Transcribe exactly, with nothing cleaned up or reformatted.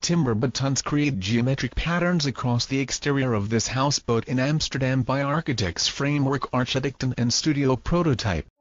Timber batons create geometric patterns across the exterior of this houseboat in Amsterdam by Architects Framework Architecten and Studio Prototype.